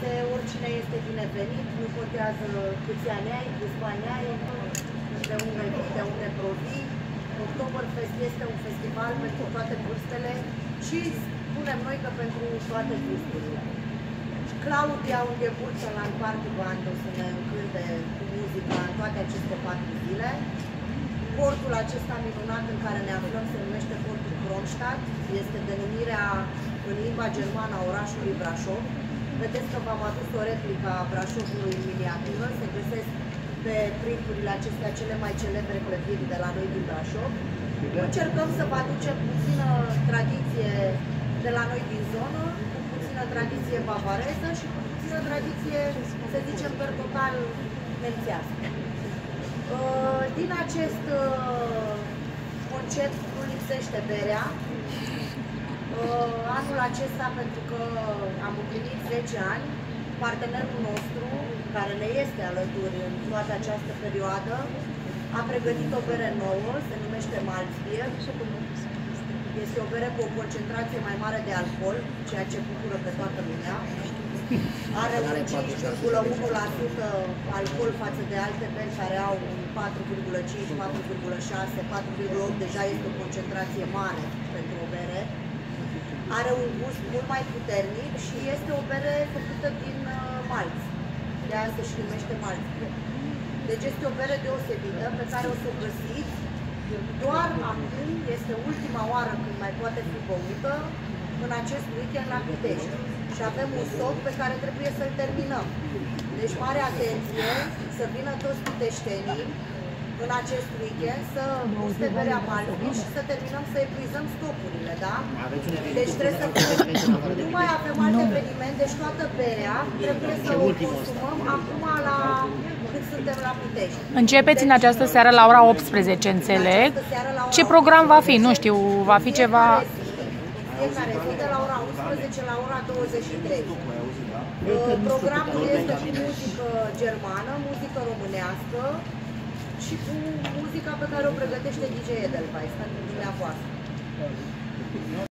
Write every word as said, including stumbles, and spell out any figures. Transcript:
este, oricine este binevenit, nu contează câți ani ai, câți bani ai, de unde vii, de unde provii. Oktoberfest este un festival pentru toate vârstele și spunem noi că pentru toate gusturile. Claudia Unghebulță la Party Band o să ne încânte cu muzica în toate aceste patru zile. Portul acesta minunat în care ne aflăm se numește Portul Kronstadt. Este denumirea în limba germană a orașului Brașov. Vedeți că v-am adus o replică a Brașovului în miniatură. Se găsesc pe printurile acestea cele mai celebre clădiri de la noi din Brașov. Încercăm să vă aducem puțină tradiție de la noi din zonă, cu puțină tradiție bavareză și cu puțină tradiție, să zicem, per total nemțească. Din acest concept nu lipsește berea. Anul acesta, pentru că am împlinit zece ani, partenerul nostru, care ne este alături în toată această perioadă, a pregătit o bere nouă, se numește Malzbier. Este o bere cu o concentrație mai mare de alcool, ceea ce bucură pe toată lumea. Are un cinci virgulă unu la sută alcool față de alte beri care au patru virgulă cinci, patru virgulă șase, patru virgulă opt, deja este o concentrație mare pentru o bere. Are un gust mult mai puternic și este o bere făcută din malț. De aia se și numește Malzbier. Deci este o bere deosebită pe care o să o găsiți doar acum, este ultima oară când mai poate fi băută în acest weekend la Pitești. Și avem un stoc pe care trebuie să-l terminăm. Deci mare atenție să vină toți piteștenii în acest weekend să guste berea Malzbier și să terminăm să epuizăm stocurile, da? Deci trebuie să nu mai avem alte evenimente, deci toată berea trebuie să o consumăm acum la cât suntem la Pitești. Începeți în această seară la ora optsprezece, înțeleg. Ce program va fi? Nu știu, va fi ceva... Fiecare zi de la ora unsprezece la ora douăzeci și trei. Programul este cu muzică germană, muzică românească și cu muzica pe care o pregătește D J Edelweiss pentru dumneavoastră.